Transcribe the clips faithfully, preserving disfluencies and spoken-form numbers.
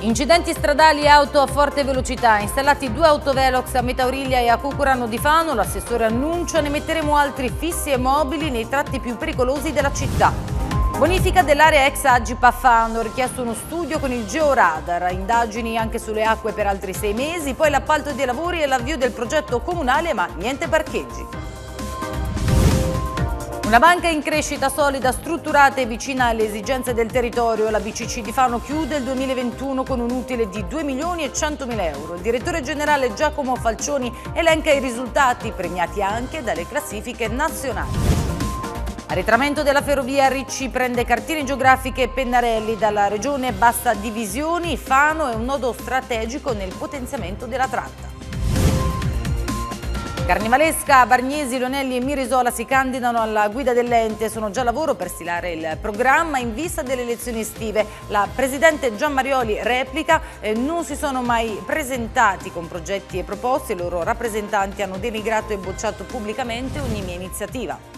Incidenti stradali e auto a forte velocità, installati due autovelox a Metaurilia e a Cucurano di Fano, l'assessore annuncia ne metteremo altri fissi e mobili nei tratti più pericolosi della città. Bonifica dell'area ex Agip a Fano, richiesto uno studio con il georadar, indagini anche sulle acque per altri sei mesi, poi l'appalto dei lavori e l'avvio del progetto comunale, ma niente parcheggi. Una banca in crescita solida, strutturata e vicina alle esigenze del territorio. La B C C di Fano chiude il duemilaventuno con un utile di due milioni e centomila euro. Il direttore generale Giacomo Falcioni elenca i risultati, premiati anche dalle classifiche nazionali. Arretramento della ferrovia, Ricci prende cartine geografiche e pennarelli dalla regione, basta divisioni, Fano è un nodo strategico nel potenziamento della tratta. Carnivalesca, Bargnesi, Lonelli e Mirisola si candidano alla guida dell'ente, sono già a lavoro per stilare il programma in vista delle elezioni estive. La presidente Gianmarioli replica, eh, non si sono mai presentati con progetti e proposte, i loro rappresentanti hanno denigrato e bocciato pubblicamente ogni mia iniziativa.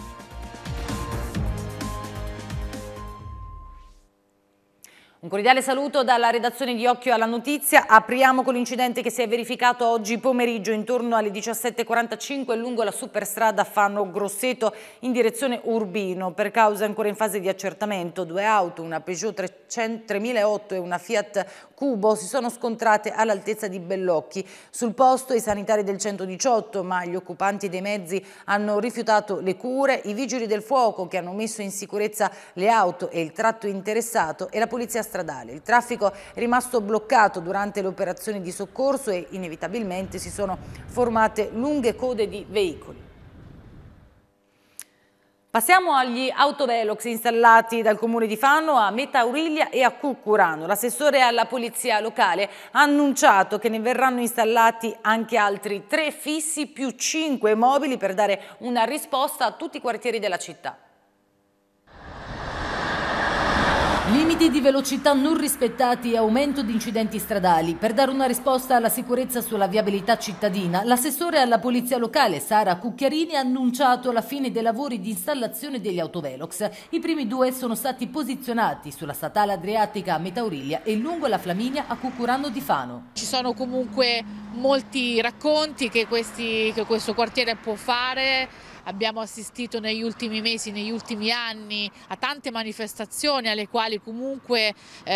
Un cordiale saluto dalla redazione di Occhio alla Notizia. Apriamo con l'incidente che si è verificato oggi pomeriggio intorno alle diciassette e quarantacinque lungo la superstrada Fano-Grosseto in direzione Urbino. Per cause ancora in fase di accertamento, due auto, una Peugeot tremilaotto e una Fiat Cubo, si sono scontrate all'altezza di Bellocchi. Sul posto i sanitari del centodiciotto, ma gli occupanti dei mezzi hanno rifiutato le cure. I vigili del fuoco che hanno messo in sicurezza le auto e il tratto interessato e la polizia stradale. Il traffico è rimasto bloccato durante le operazioni di soccorso e inevitabilmente si sono formate lunghe code di veicoli. Passiamo agli autovelox installati dal Comune di Fano a Metaurilia e a Cucurano. L'assessore alla polizia locale ha annunciato che ne verranno installati anche altri tre fissi più cinque mobili per dare una risposta a tutti i quartieri della città. Limiti di velocità non rispettati e aumento di incidenti stradali. Per dare una risposta alla sicurezza sulla viabilità cittadina, l'assessore alla polizia locale Sara Cucchiarini ha annunciato la fine dei lavori di installazione degli autovelox. I primi due sono stati posizionati sulla statale Adriatica a Metaurilia e lungo la Flaminia a Cucurano di Fano. Ci sono comunque molti racconti che, questi, che questo quartiere può fare. Abbiamo assistito negli ultimi mesi, negli ultimi anni a tante manifestazioni alle quali comunque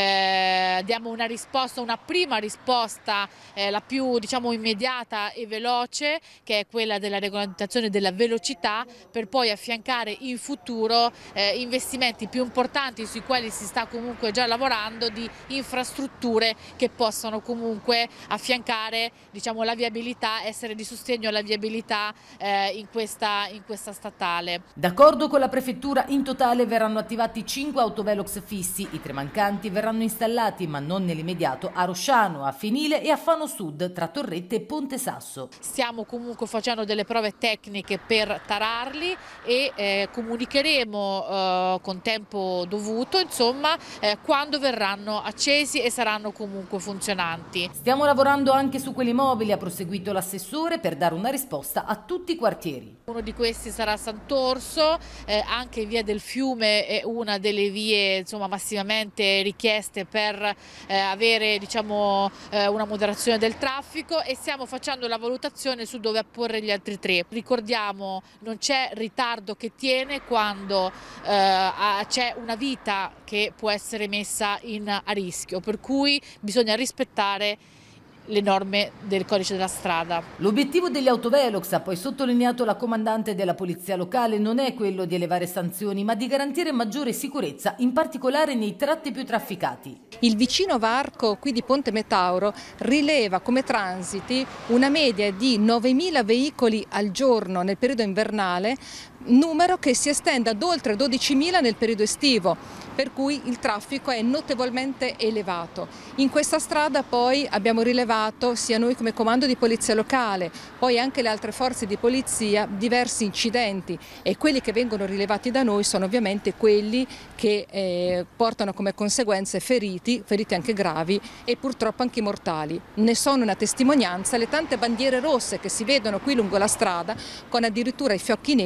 eh, diamo una risposta, una prima risposta, eh, la più diciamo immediata e veloce, che è quella della regolamentazione della velocità, per poi affiancare in futuro eh, investimenti più importanti sui quali si sta comunque già lavorando, di infrastrutture che possano comunque affiancare diciamo, la viabilità, essere di sostegno alla viabilità eh, in questa in questa statale. D'accordo con la prefettura, in totale verranno attivati cinque autovelox fissi, i tre mancanti verranno installati ma non nell'immediato a Rosciano, a Finile e a Fano Sud tra Torrette e Ponte Sasso. Stiamo comunque facendo delle prove tecniche per tararli e eh, comunicheremo eh, con tempo dovuto insomma eh, quando verranno accesi e saranno comunque funzionanti. Stiamo lavorando anche su quelli mobili, ha proseguito l'assessore, per dare una risposta a tutti i quartieri. Uno di questi sarà Sant'Orso, eh, anche Via del Fiume è una delle vie insomma, massimamente richieste per eh, avere diciamo, eh, una moderazione del traffico, e stiamo facendo la valutazione su dove apporre gli altri tre. Ricordiamo, non c'è ritardo che tiene quando eh, c'è una vita che può essere messa in, a rischio, per cui bisogna rispettare le norme del codice della strada. L'obiettivo degli autovelox, ha poi sottolineato la comandante della polizia locale, non è quello di elevare sanzioni ma di garantire maggiore sicurezza, in particolare nei tratti più trafficati. Il vicino varco qui di Ponte Metauro rileva come transiti una media di novemila veicoli al giorno nel periodo invernale, numero che si estende ad oltre dodicimila nel periodo estivo, per cui il traffico è notevolmente elevato. In questa strada poi abbiamo rilevato, sia noi come comando di polizia locale, poi anche le altre forze di polizia, diversi incidenti, e quelli che vengono rilevati da noi sono ovviamente quelli che eh, portano come conseguenze feriti, feriti anche gravi e purtroppo anche mortali. Ne sono una testimonianza le tante bandiere rosse che si vedono qui lungo la strada, con addirittura i fiocchi neri, perché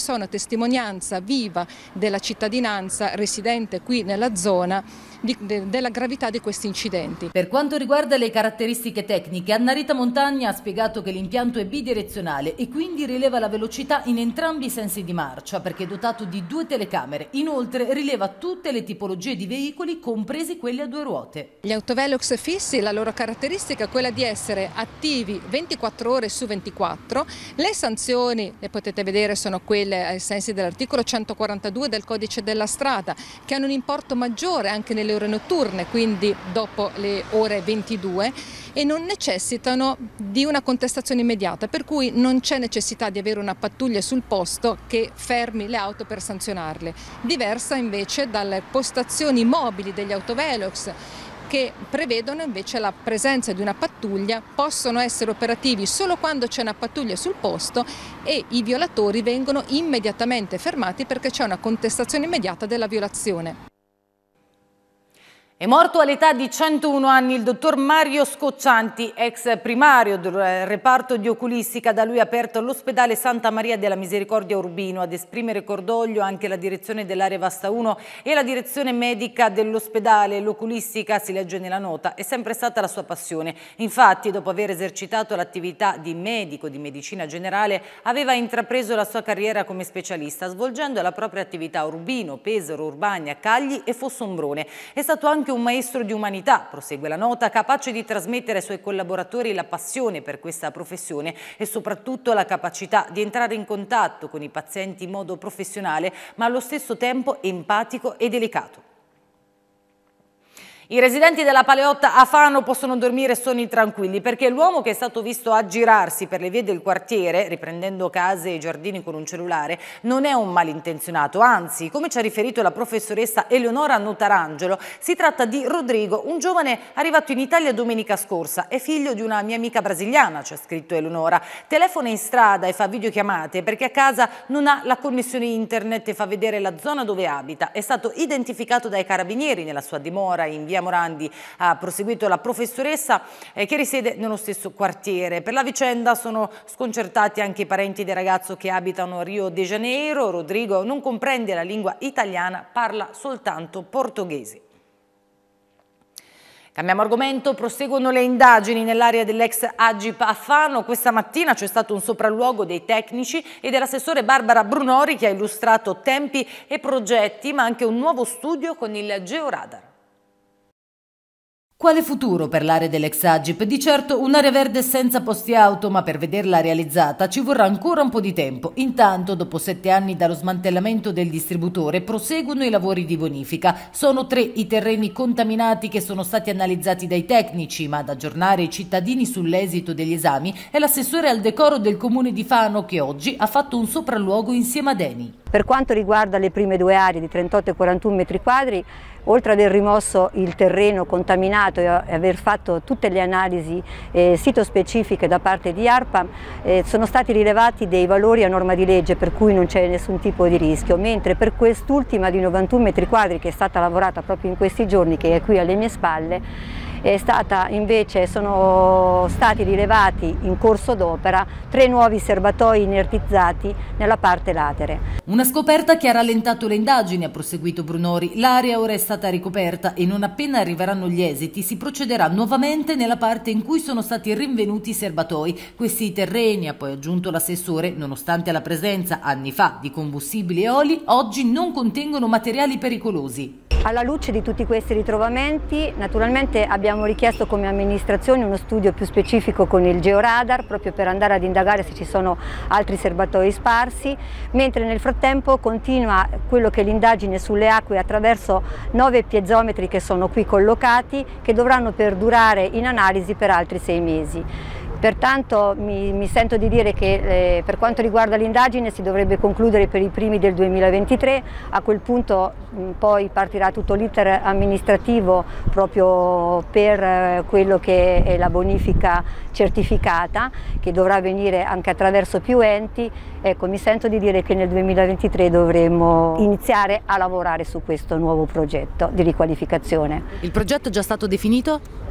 sono testimonianza viva della cittadinanza residente qui nella zona di, de, della gravità di questi incidenti. Per quanto riguarda le caratteristiche tecniche, Annarita Montagna ha spiegato che l'impianto è bidirezionale e quindi rileva la velocità in entrambi i sensi di marcia, perché è dotato di due telecamere. Inoltre rileva tutte le tipologie di veicoli, compresi quelli a due ruote. Gli autovelox fissi, la loro caratteristica è quella di essere attivi ventiquattro ore su ventiquattro. Le sanzioni, le potete vedere, sono quelle ai sensi dell'articolo centoquarantadue del codice della strada, che hanno un importo maggiore anche nelle ore notturne, quindi dopo le ore ventidue, e non necessitano di una contestazione immediata, per cui non c'è necessità di avere una pattuglia sul posto che fermi le auto per sanzionarle. Diversa invece dalle postazioni mobili degli autovelox, che prevedono invece la presenza di una pattuglia, possono essere operativi solo quando c'è una pattuglia sul posto e i violatori vengono immediatamente fermati perché c'è una contestazione immediata della violazione. È morto all'età di centouno anni il dottor Mario Scoccianti, ex primario del reparto di oculistica da lui aperto all'ospedale Santa Maria della Misericordia Urbino. Ad esprimere cordoglio anche la direzione dell'area Vasta uno e la direzione medica dell'ospedale. L'oculistica, si legge nella nota, è sempre stata la sua passione. Infatti, dopo aver esercitato l'attività di medico di medicina generale, aveva intrapreso la sua carriera come specialista, svolgendo la propria attività a Urbino, Pesaro, Urbania, Cagli e Fossombrone. È stato anche un maestro di umanità, prosegue la nota, capace di trasmettere ai suoi collaboratori la passione per questa professione e soprattutto la capacità di entrare in contatto con i pazienti in modo professionale, ma allo stesso tempo empatico e delicato. I residenti della Paleotta a Fano possono dormire sonni tranquilli perché l'uomo che è stato visto aggirarsi per le vie del quartiere, riprendendo case e giardini con un cellulare, non è un malintenzionato, anzi, come ci ha riferito la professoressa Eleonora Notarangelo, si tratta di Rodrigo, un giovane arrivato in Italia domenica scorsa, è figlio di una mia amica brasiliana, ci ha scritto Eleonora, telefona in strada e fa videochiamate perché a casa non ha la connessione internet e fa vedere la zona dove abita, è stato identificato dai carabinieri nella sua dimora in via Morandi, ha proseguito la professoressa eh, che risiede nello stesso quartiere. Per la vicenda sono sconcertati anche i parenti del ragazzo che abitano a Rio de Janeiro. Rodrigo non comprende la lingua italiana, parla soltanto portoghese. Cambiamo argomento, proseguono le indagini nell'area dell'ex Agip a Fano. Questa mattina c'è stato un sopralluogo dei tecnici e dell'assessore Barbara Brunori che ha illustrato tempi e progetti, ma anche un nuovo studio con il georadar. Quale futuro per l'area dell'ex Agip? Di certo un'area verde senza posti auto, ma per vederla realizzata ci vorrà ancora un po' di tempo. Intanto, dopo sette anni dallo smantellamento del distributore, proseguono i lavori di bonifica. Sono tre i terreni contaminati che sono stati analizzati dai tecnici, ma ad aggiornare i cittadini sull'esito degli esami è l'assessore al decoro del comune di Fano che oggi ha fatto un sopralluogo insieme ad Eni. Per quanto riguarda le prime due aree di trentotto e quarantuno metri quadri, oltre ad aver rimosso il terreno contaminato e aver fatto tutte le analisi eh, sito-specifiche da parte di ARPAM, eh, sono stati rilevati dei valori a norma di legge per cui non c'è nessun tipo di rischio, mentre per quest'ultima di novantuno metri quadri che è stata lavorata proprio in questi giorni, che è qui alle mie spalle, è stata invece, sono stati rilevati in corso d'opera tre nuovi serbatoi inertizzati nella parte latere. Una scoperta che ha rallentato le indagini, ha proseguito Brunori. L'area ora è stata ricoperta e non appena arriveranno gli esiti si procederà nuovamente nella parte in cui sono stati rinvenuti i serbatoi. Questi terreni, ha poi aggiunto l'assessore, nonostante la presenza anni fa di combustibili e oli, oggi non contengono materiali pericolosi. Alla luce di tutti questi ritrovamenti, naturalmente abbiamo richiesto come amministrazione uno studio più specifico con il georadar, proprio per andare ad indagare se ci sono altri serbatoi sparsi, mentre nel frattempo continua quello che è l'indagine sulle acque attraverso nove piezometri che sono qui collocati, che dovranno perdurare in analisi per altri sei mesi. Pertanto mi, mi sento di dire che eh, per quanto riguarda l'indagine si dovrebbe concludere per i primi del duemilaventitré, a quel punto mh, poi partirà tutto l'iter amministrativo proprio per eh, quello che è la bonifica certificata, che dovrà avvenire anche attraverso più enti. Ecco, mi sento di dire che nel duemilaventitré dovremo iniziare a lavorare su questo nuovo progetto di riqualificazione. Il progetto è già stato definito?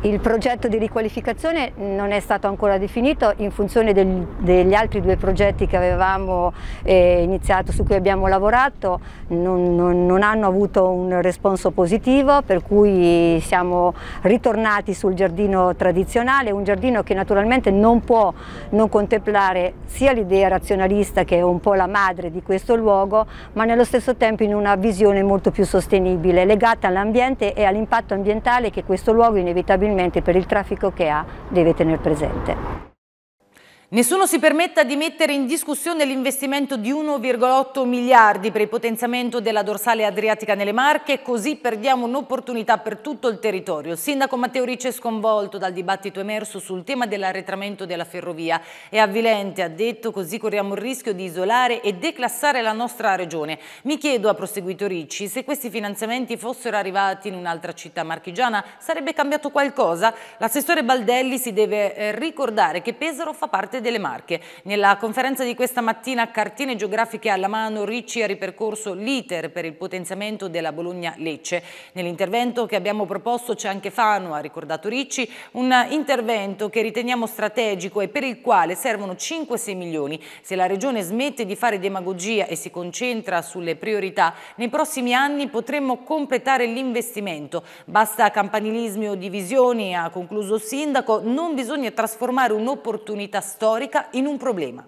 Il progetto di riqualificazione non è stato ancora definito in funzione del, degli altri due progetti che avevamo eh, iniziato, su cui abbiamo lavorato, non, non, non hanno avuto un responso positivo, per cui siamo ritornati sul giardino tradizionale, un giardino che naturalmente non può non contemplare sia l'idea razionalista, che è un po' la madre di questo luogo, ma nello stesso tempo in una visione molto più sostenibile, legata all'ambiente e all'impatto ambientale che questo luogo inevitabilmente per il traffico che ha deve tenere presente. Nessuno si permetta di mettere in discussione l'investimento di uno virgola otto miliardi per il potenziamento della dorsale adriatica nelle Marche, così perdiamo un'opportunità per tutto il territorio. Il sindaco Matteo Ricci è sconvolto dal dibattito emerso sul tema dell'arretramento della ferrovia. È avvilente, ha detto, così corriamo il rischio di isolare e declassare la nostra regione. Mi chiedo, ha proseguito Ricci, se questi finanziamenti fossero arrivati in un'altra città marchigiana sarebbe cambiato qualcosa? L'assessore Baldelli si deve eh, ricordare che Pesaro fa parte delle Marche. Nella conferenza di questa mattina, cartine geografiche alla mano, Ricci ha ripercorso l'iter per il potenziamento della Bologna-Lecce. Nell'intervento che abbiamo proposto c'è anche Fano, ha ricordato Ricci, un intervento che riteniamo strategico e per il quale servono cinque sei milioni. Se la Regione smette di fare demagogia e si concentra sulle priorità, nei prossimi anni potremmo completare l'investimento. Basta campanilismi o divisioni, ha concluso il sindaco, non bisogna trasformare un'opportunità storica in un problema.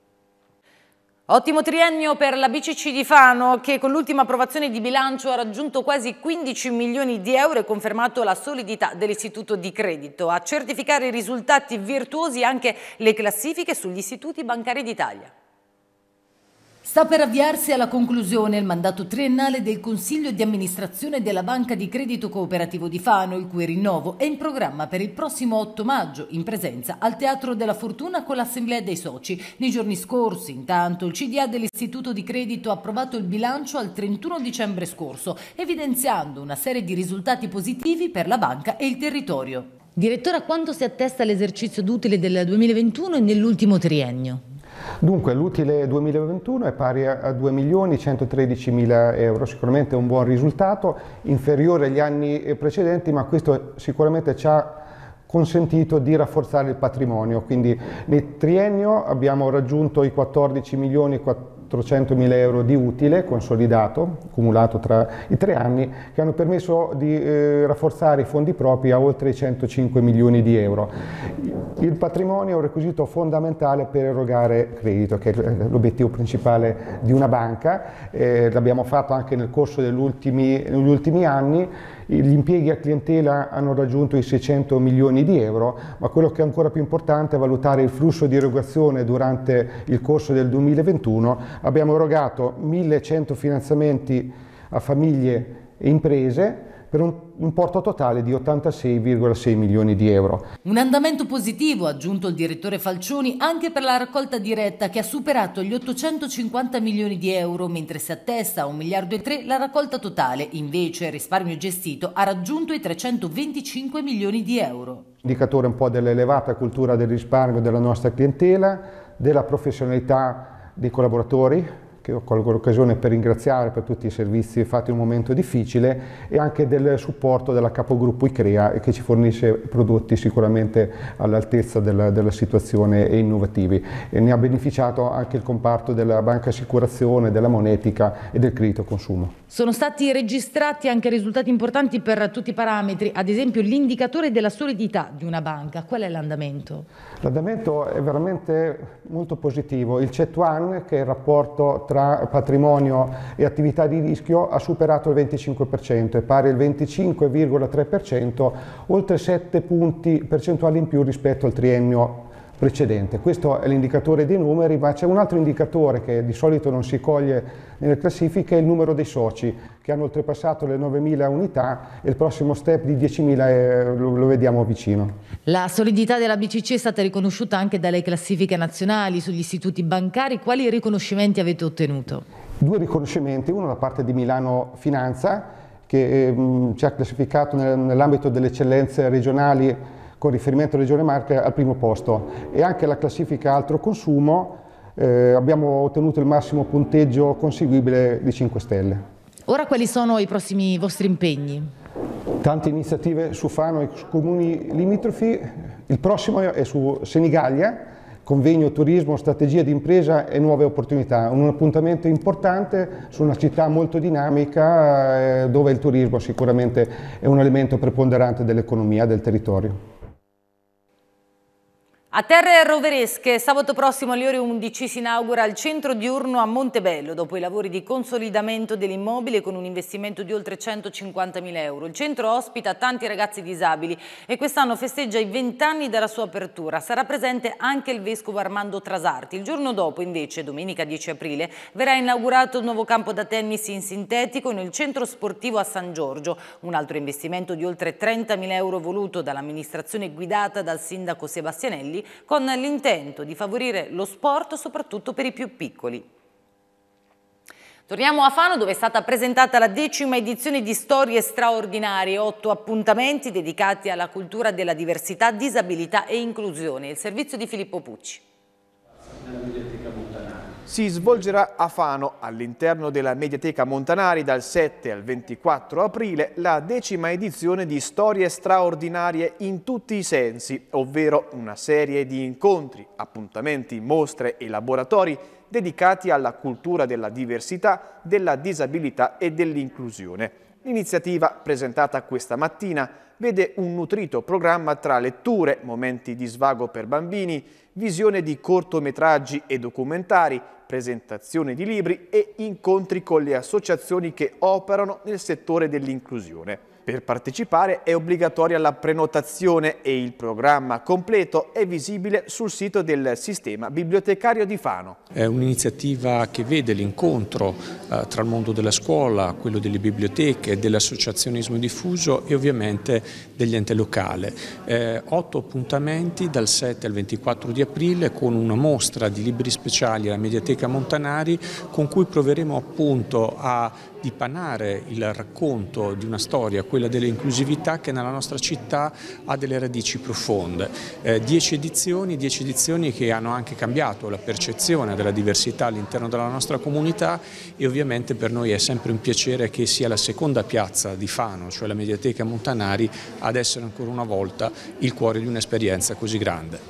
Ottimo triennio per la B C C di Fano, che con l'ultima approvazione di bilancio ha raggiunto quasi quindici milioni di euro e confermato la solidità dell'istituto di credito. A certificare i risultati virtuosi anche le classifiche sugli istituti bancari d'Italia. Sta per avviarsi alla conclusione il mandato triennale del Consiglio di amministrazione della Banca di Credito Cooperativo di Fano, il cui rinnovo è in programma per il prossimo otto maggio, in presenza al Teatro della Fortuna con l'Assemblea dei Soci. Nei giorni scorsi, intanto, il C D A dell'Istituto di Credito ha approvato il bilancio al trentuno dicembre scorso, evidenziando una serie di risultati positivi per la banca e il territorio. Direttore, a quanto si attesta l'esercizio d'utile del duemilaventuno e nell'ultimo triennio? Dunque, l'utile duemilaventuno è pari a due milioni centotredicimila euro, sicuramente un buon risultato, inferiore agli anni precedenti, ma questo sicuramente ci ha consentito di rafforzare il patrimonio. Quindi nel triennio abbiamo raggiunto i quattordici milioni quattrocentomila euro di utile consolidato, cumulato tra i tre anni, che hanno permesso di eh, rafforzare i fondi propri a oltre i centocinque milioni di euro. Il patrimonio è un requisito fondamentale per erogare credito, che è l'obiettivo principale di una banca. Eh, l'abbiamo fatto anche nel corso degli ultimi, negli ultimi anni. Gli impieghi a clientela hanno raggiunto i seicento milioni di euro, ma quello che è ancora più importante è valutare il flusso di erogazione durante il corso del duemilaventuno. Abbiamo erogato millecento finanziamenti a famiglie e imprese per un importo totale di ottantasei virgola sei milioni di euro. Un andamento positivo, ha aggiunto il direttore Falcioni, anche per la raccolta diretta, che ha superato gli ottocentocinquanta milioni di euro, mentre si attesta a un miliardo e tre la raccolta totale. Invece il risparmio gestito ha raggiunto i trecentoventicinque milioni di euro. Indicatore un po' dell'elevata cultura del risparmio della nostra clientela, della professionalità dei collaboratori, che ho colgo l'occasione per ringraziare per tutti i servizi fatti in un momento difficile, e anche del supporto della capogruppo ICREA, che ci fornisce prodotti sicuramente all'altezza della, della situazione e innovativi. E ne ha beneficiato anche il comparto della banca assicurazione, della monetica e del credito consumo. Sono stati registrati anche risultati importanti per tutti i parametri, ad esempio l'indicatore della solidità di una banca. Qual è l'andamento? L'andamento è veramente molto positivo. Il C E T uno, che è il rapporto tra patrimonio e attività di rischio, ha superato il venticinque per cento, è pari al venticinque virgola tre per cento, oltre sette punti percentuali in più rispetto al triennio precedente. Questo è l'indicatore dei numeri, ma c'è un altro indicatore che di solito non si coglie nelle classifiche, è il numero dei soci, che hanno oltrepassato le novemila unità, e il prossimo step di diecimila eh, lo, lo vediamo vicino. La solidità della B C C è stata riconosciuta anche dalle classifiche nazionali sugli istituti bancari. Quali riconoscimenti avete ottenuto? Due riconoscimenti, uno da parte di Milano Finanza, che eh, ci ha classificato nel, nell'ambito delle eccellenze regionali con riferimento alla Regione Marche al primo posto, e anche la classifica altro consumo eh, abbiamo ottenuto il massimo punteggio conseguibile di cinque stelle. Ora quali sono i prossimi vostri impegni? Tante iniziative su Fano e su comuni limitrofi. Il prossimo è su Senigallia, convegno turismo, strategia di impresa e nuove opportunità. Un appuntamento importante su una città molto dinamica eh, dove il turismo sicuramente è un elemento preponderante dell'economia del territorio. A Terre Roveresche, sabato prossimo alle ore undici si inaugura il centro diurno a Montebello, dopo i lavori di consolidamento dell'immobile con un investimento di oltre centocinquantamila euro. Il centro ospita tanti ragazzi disabili e quest'anno festeggia i vent'anni dalla sua apertura. Sarà presente anche il vescovo Armando Trasarti. Il giorno dopo, invece, domenica dieci aprile, verrà inaugurato il nuovo campo da tennis in sintetico nel centro sportivo a San Giorgio, un altro investimento di oltre trentamila euro voluto dall'amministrazione guidata dal sindaco Sebastianelli, con l'intento di favorire lo sport soprattutto per i più piccoli. Torniamo a Fano, dove è stata presentata la decima edizione di Storie Straordinarie, otto appuntamenti dedicati alla cultura della diversità, disabilità e inclusione. Il servizio di Filippo Pucci. Si svolgerà a Fano, all'interno della Mediateca Montanari, dal sette al ventiquattro aprile, la decima edizione di Storie Straordinarie in tutti i sensi, ovvero una serie di incontri, appuntamenti, mostre e laboratori dedicati alla cultura della diversità, della disabilità e dell'inclusione. L'iniziativa, presentata questa mattina, vede un nutrito programma tra letture, momenti di svago per bambini, visione di cortometraggi e documentari, presentazione di libri e incontri con le associazioni che operano nel settore dell'inclusione. Per partecipare è obbligatoria la prenotazione e il programma completo è visibile sul sito del Sistema Bibliotecario di Fano. È un'iniziativa che vede l'incontro eh, tra il mondo della scuola, quello delle biblioteche, dell'associazionismo diffuso e ovviamente degli enti locali. Eh, otto appuntamenti dal sette al ventiquattro di aprile con una mostra di libri speciali alla Mediateca Montanari con cui proveremo appunto a dipanare il racconto di una storia, quella dell'inclusività che nella nostra città ha delle radici profonde. Eh, dieci edizioni, dieci edizioni che hanno anche cambiato la percezione della diversità all'interno della nostra comunità e ovviamente per noi è sempre un piacere che sia la seconda piazza di Fano, cioè la Mediateca Montanari, ad essere ancora una volta il cuore di un'esperienza così grande.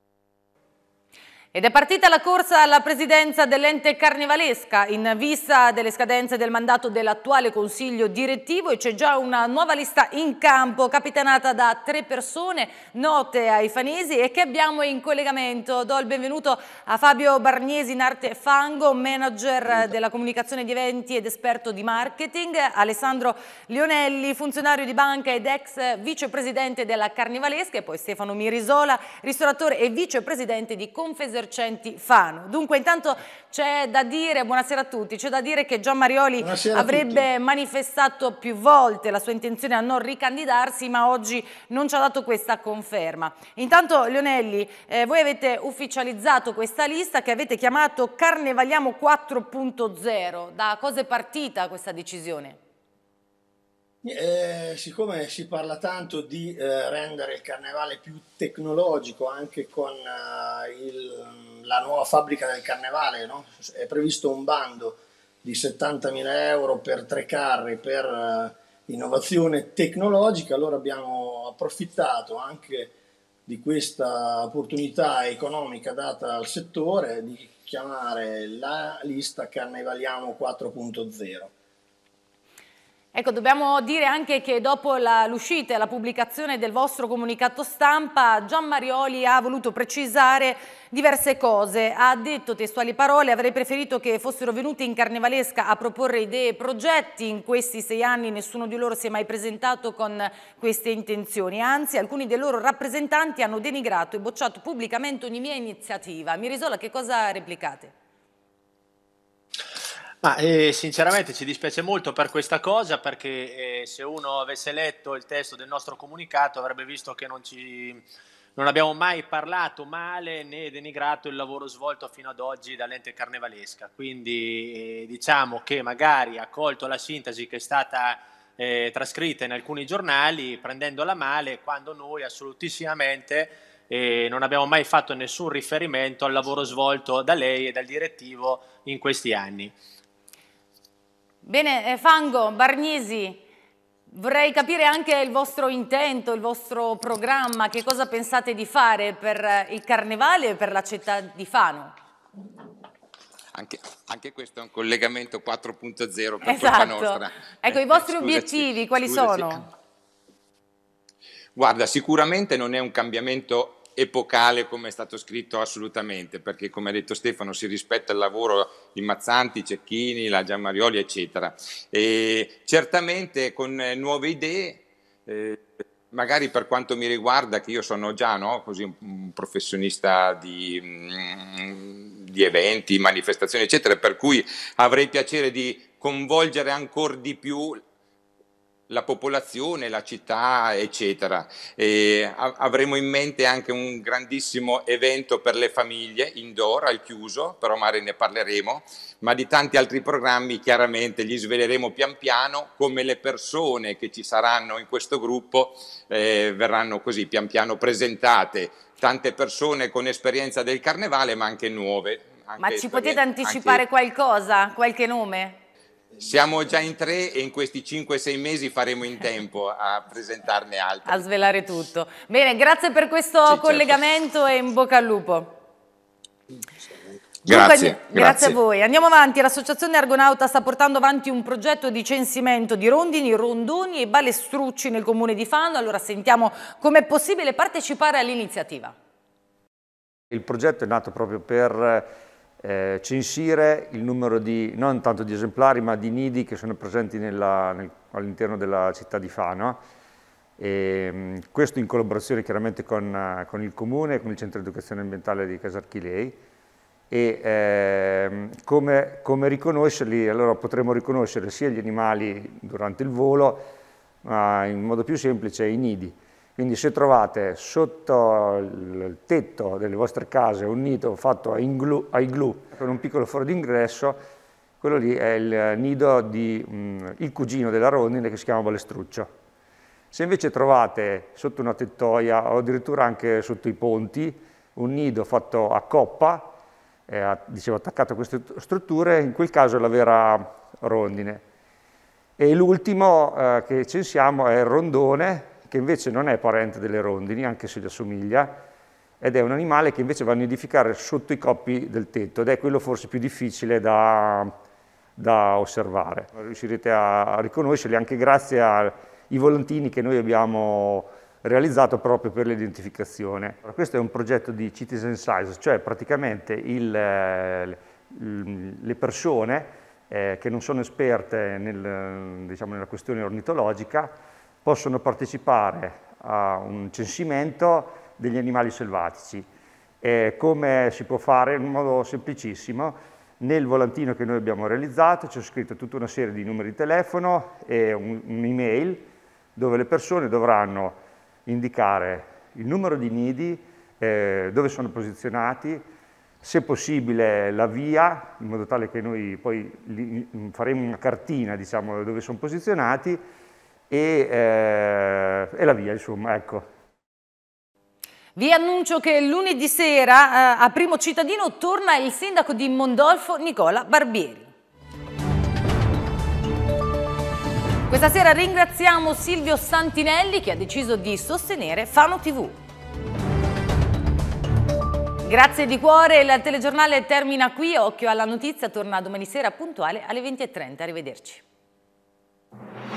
Ed è partita la corsa alla presidenza dell'ente Carnevalesca in vista delle scadenze del mandato dell'attuale consiglio direttivo e c'è già una nuova lista in campo capitanata da tre persone note ai fanesi e che abbiamo in collegamento. Do il benvenuto a Fabio Bargnesi in arte Fango, manager della comunicazione di eventi ed esperto di marketing, Alessandro Lionelli, funzionario di banca ed ex vicepresidente della Carnevalesca e poi Stefano Mirisola, ristoratore e vicepresidente di Confesercenti Fano. Dunque intanto c'è da dire, buonasera a tutti, c'è da dire che Gian Marioli buonasera avrebbe manifestato più volte la sua intenzione a non ricandidarsi, ma oggi non ci ha dato questa conferma. Intanto Lionelli, eh, voi avete ufficializzato questa lista che avete chiamato Carnevaliamo quattro punto zero. Da cosa è partita questa decisione? Eh, siccome si parla tanto di eh, rendere il carnevale più tecnologico anche con eh, il, la nuova fabbrica del carnevale, no? È previsto un bando di settantamila euro per tre carri per eh, innovazione tecnologica, allora abbiamo approfittato anche di questa opportunità economica data al settore di chiamare la lista Carnevaliamo quattro punto zero. Ecco, dobbiamo dire anche che dopo l'uscita e la pubblicazione del vostro comunicato stampa, Gian Marioli ha voluto precisare diverse cose. Ha detto, testuali parole, avrei preferito che fossero venuti in Carnevalesca a proporre idee e progetti. In questi sei anni nessuno di loro si è mai presentato con queste intenzioni. Anzi, alcuni dei loro rappresentanti hanno denigrato e bocciato pubblicamente ogni mia iniziativa. Mirisola, che cosa replicate? Ma eh, sinceramente ci dispiace molto per questa cosa perché eh, se uno avesse letto il testo del nostro comunicato avrebbe visto che non, ci, non abbiamo mai parlato male né denigrato il lavoro svolto fino ad oggi dall'ente Carnevalesca, quindi eh, diciamo che magari ha colto la sintesi che è stata eh, trascritta in alcuni giornali prendendola male quando noi assolutissimamente eh, non abbiamo mai fatto nessun riferimento al lavoro svolto da lei e dal direttivo in questi anni. Bene, Fango, Bargnesi, Vorrei capire anche il vostro intento, il vostro programma, che cosa pensate di fare per il Carnevale e per la città di Fano. Anche, anche questo è un collegamento quattro punto zero per esatto. colpa nostra. Ecco, eh, i vostri scusaci, obiettivi quali scusaci. sono? Guarda, sicuramente non è un cambiamento epocale come è stato scritto, assolutamente, perché come ha detto Stefano si rispetta il lavoro di Mazzanti, Cecchini, la Gianmarioli eccetera, e certamente con nuove idee, eh, magari per quanto mi riguarda, che io sono già no, così un, un professionista di, mm, di eventi, manifestazioni eccetera, per cui avrei piacere di coinvolgere ancora di più la popolazione, la città, eccetera. E avremo in mente anche un grandissimo evento per le famiglie, indoor, al chiuso, però magari ne parleremo, ma di tanti altri programmi chiaramente li sveleremo pian piano, come le persone che ci saranno in questo gruppo eh, verranno così pian piano presentate, tante persone con esperienza del Carnevale, ma anche nuove. Anche ma ci potete anticipare anche... qualcosa, qualche nome? Siamo già in tre e in questi cinque sei mesi faremo in tempo a presentarne altri. A svelare tutto. Bene, grazie per questo sì, collegamento certo. E in bocca al lupo. Grazie, Dunque, grazie a voi. Andiamo avanti. L'Associazione Argonauta sta portando avanti un progetto di censimento di rondini, rondoni e balestrucci nel comune di Fano. Allora sentiamo com'è possibile partecipare all'iniziativa. Il progetto è nato proprio per Eh, censire il numero di, non tanto di esemplari, ma di nidi che sono presenti nel, all'interno della città di Fano. E, questo in collaborazione chiaramente con, con il Comune e con il Centro di Educazione Ambientale di Casarchilei. E eh, come, come riconoscerli? Allora potremo riconoscere sia gli animali durante il volo, ma in modo più semplice i nidi. Quindi se trovate sotto il tetto delle vostre case un nido fatto a igloo, a igloo con un piccolo foro d'ingresso, quello lì è il nido di um, il cugino della rondine che si chiama balestruccio. Se invece trovate sotto una tettoia o addirittura anche sotto i ponti un nido fatto a coppa, eh, dicevo attaccato a queste strutture, in quel caso è la vera rondine. E l'ultimo eh, che censiamo è il rondone, che invece non è parente delle rondini, anche se gli assomiglia, ed è un animale che invece va a nidificare sotto i coppi del tetto, ed è quello forse più difficile da, da osservare. Riuscirete a riconoscerli anche grazie ai volantini che noi abbiamo realizzato proprio per l'identificazione. Questo è un progetto di Citizen Science, cioè praticamente il, le persone eh, che non sono esperte nel, diciamo, nella questione ornitologica possono partecipare a un censimento degli animali selvatici. E come si può fare? In un modo semplicissimo. Nel volantino che noi abbiamo realizzato c'è scritto tutta una serie di numeri di telefono e un'email dove le persone dovranno indicare il numero di nidi, eh, dove sono posizionati, se possibile la via, in modo tale che noi poi li, faremo una cartina, diciamo, dove sono posizionati, E, eh, e la via, insomma, ecco. Vi annuncio che lunedì sera eh, a Primo Cittadino torna il sindaco di Mondolfo Nicola Barbieri. Questa sera ringraziamo Silvio Santinelli che ha deciso di sostenere Fano tivù. Grazie di cuore, il telegiornale termina qui, Occhio alla notizia torna domani sera puntuale alle venti e trenta, arrivederci.